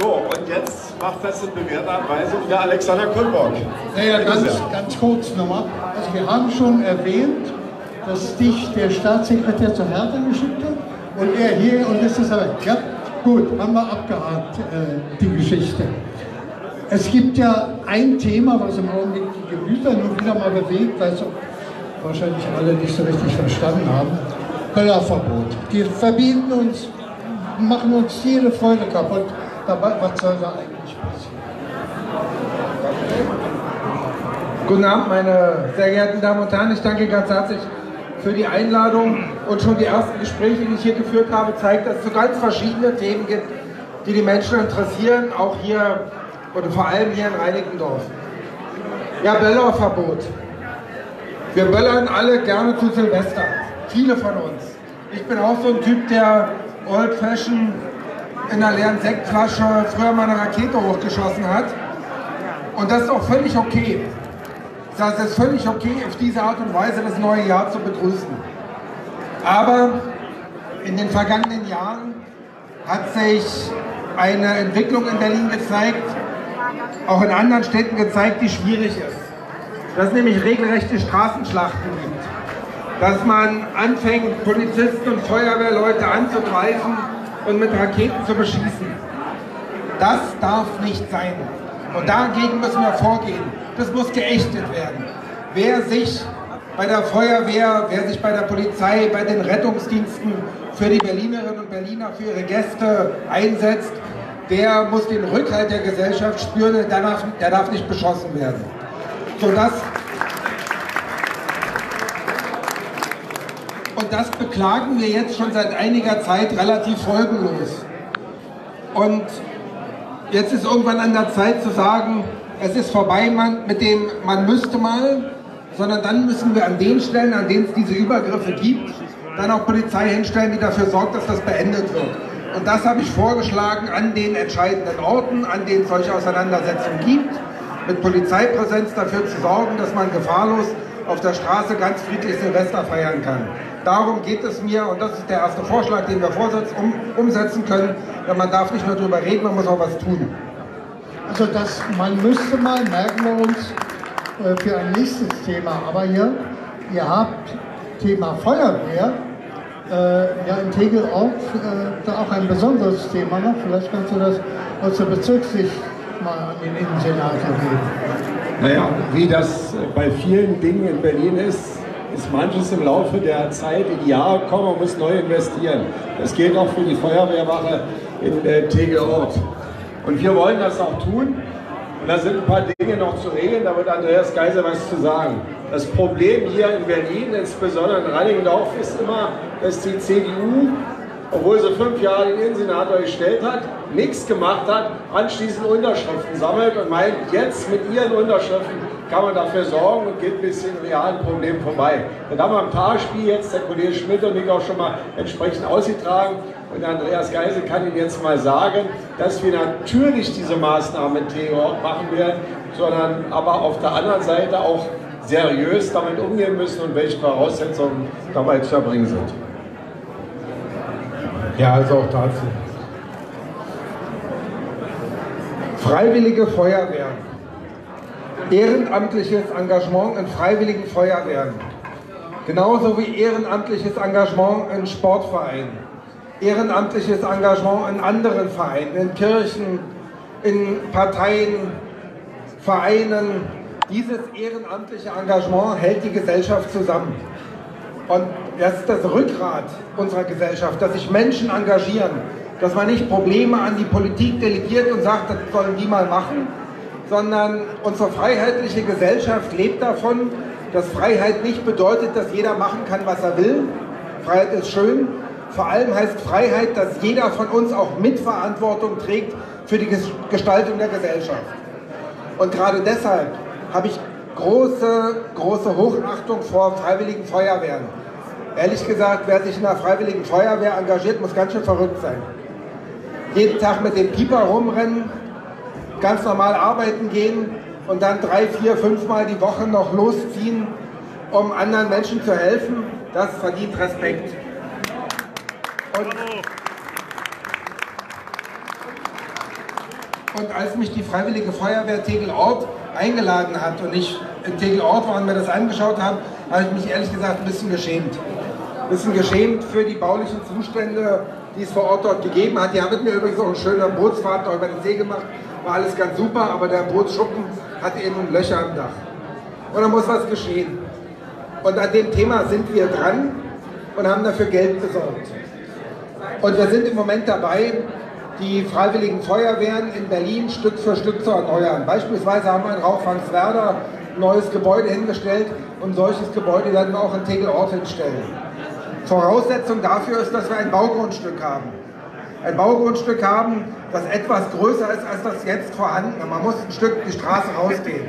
So, und jetzt macht das in bewährter Weise wieder Alexander Kulmborg. Naja, ganz kurz nochmal. Also wir haben schon erwähnt, dass dich der Staatssekretär zur Hertha geschickt hat und er hier und das ist aber, ja, gut, haben wir abgehakt, die Geschichte. Es gibt ja ein Thema, was im Augenblick die Gemüter nur wieder mal bewegt, weil es wahrscheinlich alle nicht so richtig verstanden haben. Böllerverbot. Die verbieten uns, machen uns jede Freude kaputt. Dabei, was soll da eigentlich passieren? Guten Abend, meine sehr geehrten Damen und Herren. Ich danke ganz herzlich für die Einladung. Und schon die ersten Gespräche, die ich hier geführt habe, zeigt, dass es so ganz verschiedene Themen gibt, die die Menschen interessieren, auch hier oder vor allem hier in Reinickendorf. Ja, Böllerverbot. Wir böllern alle gerne zu Silvester. Viele von uns. Ich bin auch so ein Typ, der Old Fashion in einer leeren Sektflasche früher mal eine Rakete hochgeschossen hat. Und das ist auch völlig okay. Das ist völlig okay, auf diese Art und Weise das neue Jahr zu begrüßen. Aber in den vergangenen Jahren hat sich eine Entwicklung in Berlin gezeigt, auch in anderen Städten gezeigt, die schwierig ist. Dass es nämlich regelrechte Straßenschlachten gibt. Dass man anfängt, Polizisten und Feuerwehrleute anzugreifen und mit Raketen zu beschießen. Das darf nicht sein. Und dagegen müssen wir vorgehen. Das muss geächtet werden. Wer sich bei der Feuerwehr, wer sich bei der Polizei, bei den Rettungsdiensten für die Berlinerinnen und Berliner, für ihre Gäste einsetzt, der muss den Rückhalt der Gesellschaft spüren, der darf nicht beschossen werden. Und das beklagen wir jetzt schon seit einiger Zeit relativ folgenlos. Und jetzt ist irgendwann an der Zeit zu sagen, es ist vorbei mit dem man müsste mal, sondern dann müssen wir an den Stellen, an denen es diese Übergriffe gibt, dann auch Polizei hinstellen, die dafür sorgt, dass das beendet wird. Und das habe ich vorgeschlagen an den entscheidenden Orten, an denen es solche Auseinandersetzungen gibt, mit Polizeipräsenz dafür zu sorgen, dass man gefahrlos auf der Straße ganz friedlich Silvester feiern kann. Darum geht es mir und das ist der erste Vorschlag, den wir umsetzen können. Denn man darf nicht nur darüber reden, man muss auch was tun. Also man müsste mal, merken wir uns, für ein nächstes Thema. Aber ihr habt Thema Feuerwehr, ja in Tegel auch ein besonderes Thema noch. Vielleicht kannst du das aus der Bezirkssicht mal an den Innensenator geben. Naja, wie das bei vielen Dingen in Berlin ist manches im Laufe der Zeit in die Jahre gekommen, man muss neu investieren. Das gilt auch für die Feuerwehrwache in Tegel-Ort. Und wir wollen das auch tun. Und da sind ein paar Dinge noch zu regeln, da wird Andreas Geiser was zu sagen. Das Problem hier in Berlin, insbesondere in Reinickendorf, ist immer, dass die CDU, obwohl sie 5 Jahre den Innensenator gestellt hat, nichts gemacht hat, anschließend Unterschriften sammelt und meint, jetzt mit ihren Unterschriften kann man dafür sorgen und geht ein bisschen realen Problem vorbei. Dann haben wir im Tagesspiel jetzt der Kollege Schmidt und ich auch schon mal entsprechend ausgetragen. Und Andreas Geisel kann Ihnen jetzt mal sagen, dass wir natürlich diese Maßnahmen in Tegel machen werden, sondern aber auf der anderen Seite auch seriös damit umgehen müssen und welche Voraussetzungen dabei zu erbringen sind. Ja, also auch dazu. Freiwillige Feuerwehren. Ehrenamtliches Engagement in freiwilligen Feuerwehren. Genauso wie ehrenamtliches Engagement in Sportvereinen. Ehrenamtliches Engagement in anderen Vereinen, in Kirchen, in Parteien, Vereinen. Dieses ehrenamtliche Engagement hält die Gesellschaft zusammen. Und das ist das Rückgrat unserer Gesellschaft, dass sich Menschen engagieren, dass man nicht Probleme an die Politik delegiert und sagt, das sollen die mal machen, sondern unsere freiheitliche Gesellschaft lebt davon, dass Freiheit nicht bedeutet, dass jeder machen kann, was er will. Freiheit ist schön. Vor allem heißt Freiheit, dass jeder von uns auch Mitverantwortung trägt für die Gestaltung der Gesellschaft. Und gerade deshalb habe ich große Hochachtung vor freiwilligen Feuerwehren. Ehrlich gesagt, wer sich in einer freiwilligen Feuerwehr engagiert, muss ganz schön verrückt sein. Jeden Tag mit dem Pieper rumrennen, ganz normal arbeiten gehen und dann 3, 4, 5 Mal die Woche noch losziehen, um anderen Menschen zu helfen, das verdient Respekt. Und als mich die Freiwillige Feuerwehr Tegel-Ort eingeladen hat und ich in Tegel-Ort war und mir das angeschaut habe, habe ich mich ehrlich gesagt ein bisschen geschämt. Ein bisschen geschämt für die baulichen Zustände, die es vor Ort dort gegeben hat. Die haben mit mir übrigens auch eine schöne Bootsfahrt über den See gemacht. War alles ganz super, aber der Bootsschuppen hat eben Löcher am Dach. Und da muss was geschehen. Und an dem Thema sind wir dran und haben dafür Geld besorgt. Und wir sind im Moment dabei, die Freiwilligen Feuerwehren in Berlin Stück für Stück zu erneuern. Beispielsweise haben wir in Rauchfangswerder ein neues Gebäude hingestellt und ein solches Gebäude werden wir auch in Tegel-Ort hinstellen. Voraussetzung dafür ist, dass wir ein Baugrundstück haben. Ein Baugrundstück haben, das etwas größer ist als das jetzt vorhandene. Man muss ein Stück die Straße rausgehen.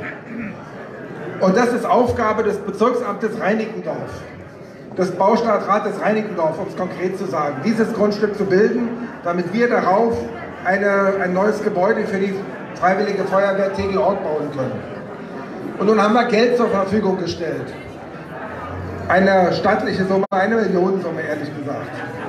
Und das ist Aufgabe des Bezirksamtes Reinickendorf, des Baustadtrates Reinickendorf, um es konkret zu sagen, dieses Grundstück zu bilden, damit wir darauf ein neues Gebäude für die Freiwillige Feuerwehr Tegel-Ort bauen können. Und nun haben wir Geld zur Verfügung gestellt. Eine stattliche Summe, eine Millionensumme, ehrlich gesagt.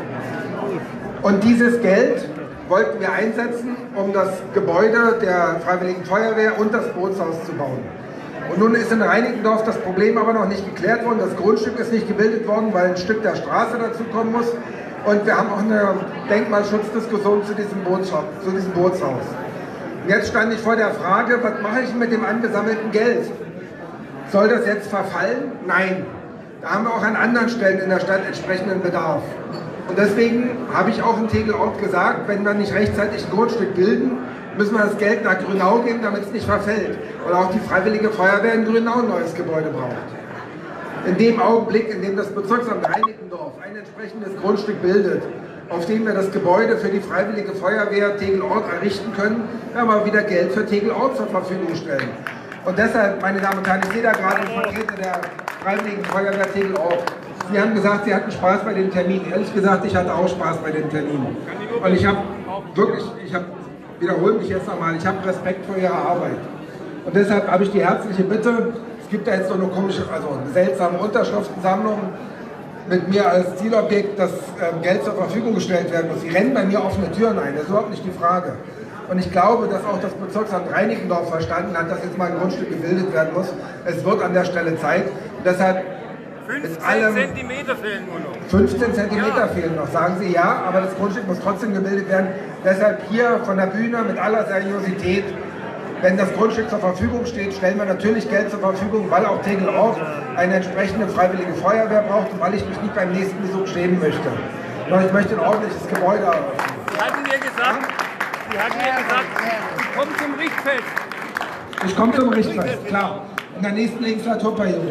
Und dieses Geld wollten wir einsetzen, um das Gebäude der Freiwilligen Feuerwehr und das Bootshaus zu bauen. Und nun ist in Reinickendorf das Problem aber noch nicht geklärt worden. Das Grundstück ist nicht gebildet worden, weil ein Stück der Straße dazu kommen muss. Und wir haben auch eine Denkmalschutzdiskussion zu diesem Bootshaus. Und jetzt stand ich vor der Frage, was mache ich mit dem angesammelten Geld? Soll das jetzt verfallen? Nein. Da haben wir auch an anderen Stellen in der Stadt entsprechenden Bedarf. Und deswegen habe ich auch in Tegel-Ort gesagt, wenn wir nicht rechtzeitig ein Grundstück bilden, müssen wir das Geld nach Grünau geben, damit es nicht verfällt. Weil auch die Freiwillige Feuerwehr in Grünau ein neues Gebäude braucht. In dem Augenblick, in dem das Bezirksamt Reinickendorf ein entsprechendes Grundstück bildet, auf dem wir das Gebäude für die Freiwillige Feuerwehr Tegel-Ort errichten können, werden wir wieder Geld für Tegel-Ort zur Verfügung stellen. Und deshalb, meine Damen und Herren, ich sehe da gerade die Vertreter der Freiwilligen Feuerwehr Tegel-Ort. Sie haben gesagt, Sie hatten Spaß bei den Terminen. Ehrlich gesagt, ich hatte auch Spaß bei den Terminen. Und ich habe wirklich, wiederhole mich jetzt nochmal, ich habe Respekt vor Ihrer Arbeit. Und deshalb habe ich die herzliche Bitte, es gibt da jetzt so eine komische, also eine seltsame Unterschriftensammlung mit mir als Zielobjekt, dass Geld zur Verfügung gestellt werden muss. Sie rennen bei mir offene Türen ein, das ist überhaupt nicht die Frage. Und ich glaube, dass auch das Bezirksamt Reinickendorf verstanden hat, dass jetzt mal ein Grundstück gebildet werden muss. Es wird an der Stelle Zeit. Und deshalb 15 Zentimeter fehlen nur noch. 15 Zentimeter fehlen noch, sagen Sie ja, aber das Grundstück muss trotzdem gebildet werden. Deshalb hier von der Bühne mit aller Seriosität, wenn das Grundstück zur Verfügung steht, stellen wir natürlich Geld zur Verfügung, weil auch Tegel-Ort eine entsprechende Freiwillige Feuerwehr braucht und weil ich mich nicht beim nächsten Besuch schämen möchte. Sondern ich möchte ein ordentliches Gebäude eröffnen. Sie hatten mir gesagt, ich komme zum Richtfest. Ich komme zum Richtfest, klar. In der nächsten Legislaturperiode.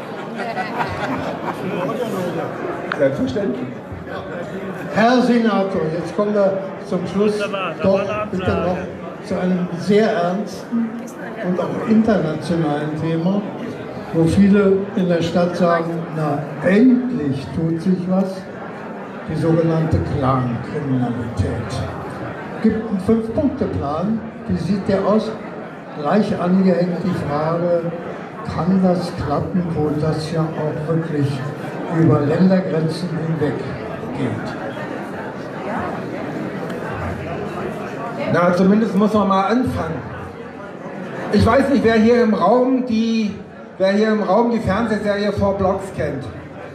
Selbstverständlich. Herr Senator, jetzt kommen wir zum Schluss doch bitte noch zu einem sehr ernsten und auch internationalen Thema, wo viele in der Stadt sagen, na endlich tut sich was, die sogenannte Clankriminalität. Es gibt einen 5-Punkte-Plan, wie sieht der aus? Gleich angehängt die Frage, kann das klappen, wo das ja auch wirklich über Ländergrenzen hinweg geht? Na, zumindest muss man mal anfangen. Ich weiß nicht, wer hier im Raum die Fernsehserie 4 Blocks kennt.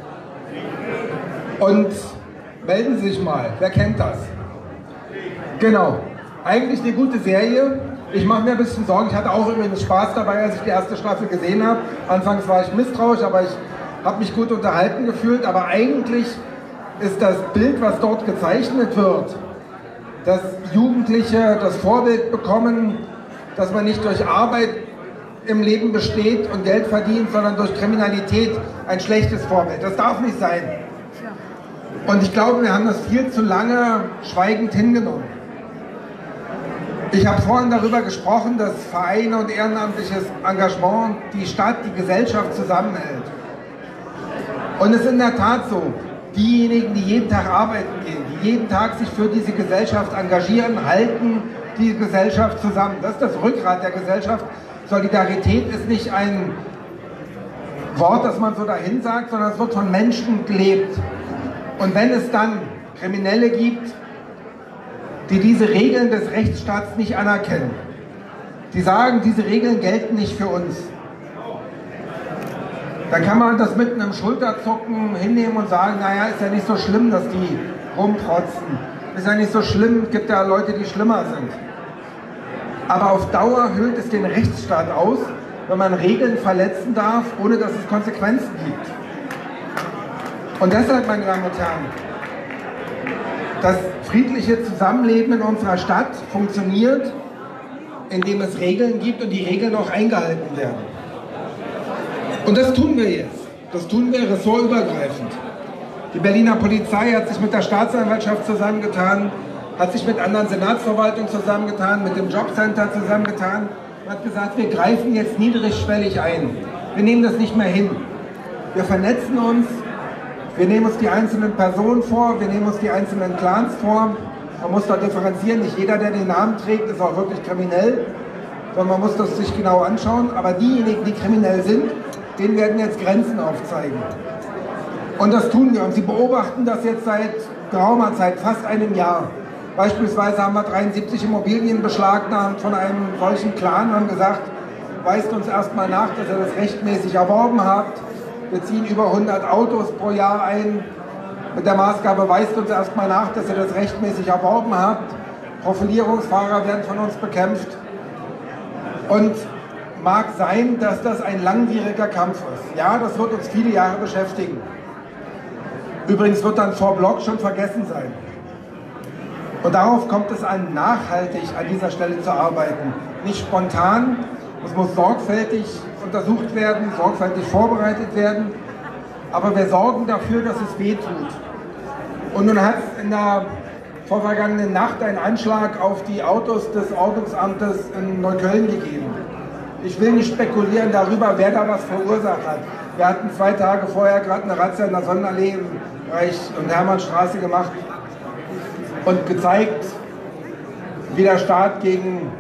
Und melden Sie sich mal, wer kennt das? Genau, eigentlich eine gute Serie. Ich mache mir ein bisschen Sorgen, ich hatte auch übrigens Spaß dabei, als ich die erste Staffel gesehen habe. Anfangs war ich misstrauisch, aber ich habe mich gut unterhalten gefühlt. Aber eigentlich ist das Bild, was dort gezeichnet wird, dass Jugendliche das Vorbild bekommen, dass man nicht durch Arbeit im Leben besteht und Geld verdient, sondern durch Kriminalität, ein schlechtes Vorbild. Das darf nicht sein. Und ich glaube, wir haben das viel zu lange schweigend hingenommen. Ich habe vorhin darüber gesprochen, dass Vereine und ehrenamtliches Engagement die Stadt, die Gesellschaft zusammenhält. Und es ist in der Tat so, diejenigen, die jeden Tag arbeiten gehen, die jeden Tag sich für diese Gesellschaft engagieren, halten die Gesellschaft zusammen. Das ist das Rückgrat der Gesellschaft. Solidarität ist nicht ein Wort, das man so dahin sagt, sondern es wird von Menschen gelebt. Und wenn es dann Kriminelle gibt, die diese Regeln des Rechtsstaats nicht anerkennen. Die sagen, diese Regeln gelten nicht für uns. Dann kann man das mit einem Schulterzucken hinnehmen und sagen, naja, ist ja nicht so schlimm, dass die rumprotzen. Ist ja nicht so schlimm, es gibt ja Leute, die schlimmer sind. Aber auf Dauer höhlt es den Rechtsstaat aus, wenn man Regeln verletzen darf, ohne dass es Konsequenzen gibt. Und deshalb, meine Damen und Herren, das friedliche Zusammenleben in unserer Stadt funktioniert, indem es Regeln gibt und die Regeln auch eingehalten werden. Und das tun wir jetzt. Das tun wir ressortübergreifend. Die Berliner Polizei hat sich mit der Staatsanwaltschaft zusammengetan, hat sich mit anderen Senatsverwaltungen zusammengetan, mit dem Jobcenter zusammengetan und hat gesagt, wir greifen jetzt niedrigschwellig ein. Wir nehmen das nicht mehr hin. Wir vernetzen uns, wir nehmen uns die einzelnen Personen vor, wir nehmen uns die einzelnen Clans vor. Man muss da differenzieren, nicht jeder, der den Namen trägt, ist auch wirklich kriminell, sondern man muss das sich genau anschauen. Aber diejenigen, die kriminell sind, denen werden jetzt Grenzen aufzeigen. Und das tun wir. Und Sie beobachten das jetzt seit geraumer Zeit, fast einem Jahr. Beispielsweise haben wir 73 Immobilien beschlagnahmt von einem solchen Clan und haben gesagt, weist uns erstmal nach, dass ihr das rechtmäßig erworben habt. Wir ziehen über 100 Autos pro Jahr ein. Mit der Maßgabe, weist uns erstmal nach, dass ihr das rechtmäßig erworben habt. Profilierungsfahrer werden von uns bekämpft. Und mag sein, dass das ein langwieriger Kampf ist. Ja, das wird uns viele Jahre beschäftigen. Übrigens wird dann vor Block schon vergessen sein. Und darauf kommt es an, nachhaltig an dieser Stelle zu arbeiten. Nicht spontan, es muss sorgfältig untersucht werden, sorgfältig vorbereitet werden. Aber wir sorgen dafür, dass es weh tut. Und nun hat es in der vorvergangenen Nacht einen Anschlag auf die Autos des Ordnungsamtes in Neukölln gegeben. Ich will nicht spekulieren darüber, wer da was verursacht hat. Wir hatten 2 Tage vorher gerade eine Razzia in der Sonnenallee im Bereich und Hermannstraße gemacht und gezeigt, wie der Staat gegen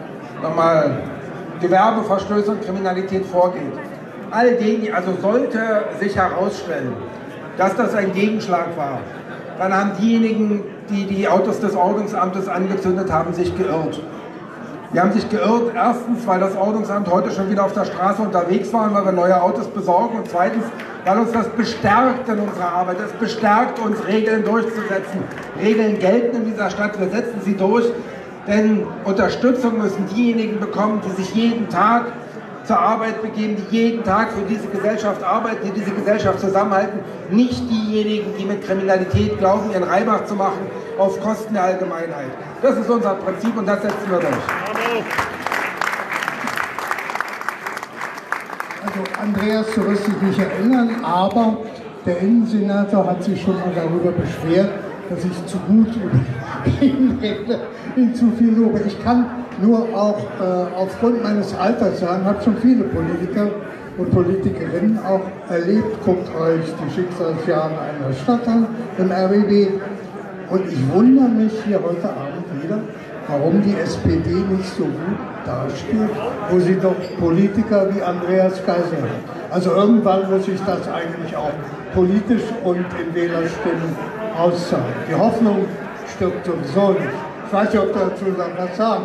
Gewerbeverstöße und Kriminalität vorgeht. All denen, also sollte sich herausstellen, dass das ein Gegenschlag war, dann haben diejenigen, die die Autos des Ordnungsamtes angezündet haben, sich geirrt. Die haben sich geirrt, erstens, weil das Ordnungsamt heute schon wieder auf der Straße unterwegs war und weil wir neue Autos besorgen und zweitens, weil uns das bestärkt in unserer Arbeit. Es bestärkt uns, Regeln durchzusetzen. Regeln gelten in dieser Stadt, wir setzen sie durch, denn Unterstützung müssen diejenigen bekommen, die sich jeden Tag zur Arbeit begeben, die jeden Tag für diese Gesellschaft arbeiten, die diese Gesellschaft zusammenhalten. Nicht diejenigen, die mit Kriminalität glauben, ihren Reibach zu machen auf Kosten der Allgemeinheit. Das ist unser Prinzip und das setzen wir durch. Also Andreas, du wirst dich nicht erinnern, aber der Innensenator hat sich schon mal darüber beschwert, dass ich zu gut über ihn rede, ihn zu viel lobe. Ich kann nur auch aufgrund meines Alters sagen, habe schon viele Politiker und Politikerinnen auch erlebt. Guckt euch die Schicksalsjahre einer Stadt an, im RBB. Und ich wundere mich hier heute Abend wieder, warum die SPD nicht so gut dasteht, wo sie doch Politiker wie Andreas Geisel hat. Also irgendwann muss sich das eigentlich auch politisch und in Wählerstimmen auszahlen. Die Hoffnung stirbt sowieso nicht. Ich weiß nicht, ob dazu was sagen.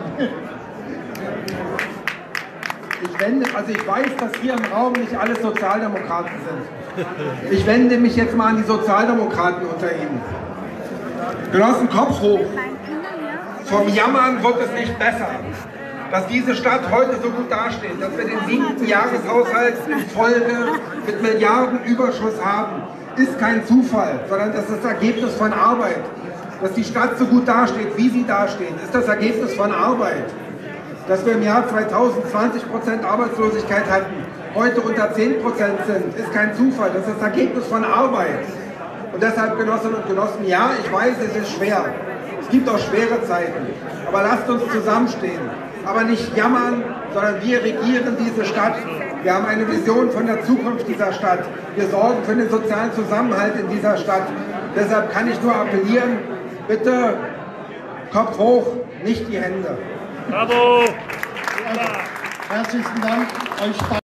Ich weiß, dass hier im Raum nicht alles Sozialdemokraten sind. Ich wende mich jetzt mal an die Sozialdemokraten unter Ihnen. Genossen, Kopf hoch. Vom Jammern wird es nicht besser. Dass diese Stadt heute so gut dasteht, dass wir den 7. Jahreshaushalt in Folge mit Milliardenüberschuss haben, ist kein Zufall, sondern das ist das Ergebnis von Arbeit. Dass die Stadt so gut dasteht, wie sie dasteht, ist das Ergebnis von Arbeit. Dass wir im Jahr 2000 20% Arbeitslosigkeit hatten, heute unter 10% sind, ist kein Zufall, das ist das Ergebnis von Arbeit. Und deshalb, Genossinnen und Genossen, ja, ich weiß, es ist schwer. Es gibt auch schwere Zeiten, aber lasst uns zusammenstehen. Aber nicht jammern, sondern wir regieren diese Stadt. Wir haben eine Vision von der Zukunft dieser Stadt. Wir sorgen für den sozialen Zusammenhalt in dieser Stadt. Deshalb kann ich nur appellieren, bitte Kopf hoch, nicht die Hände. Bravo! Also, herzlichen Dank euch.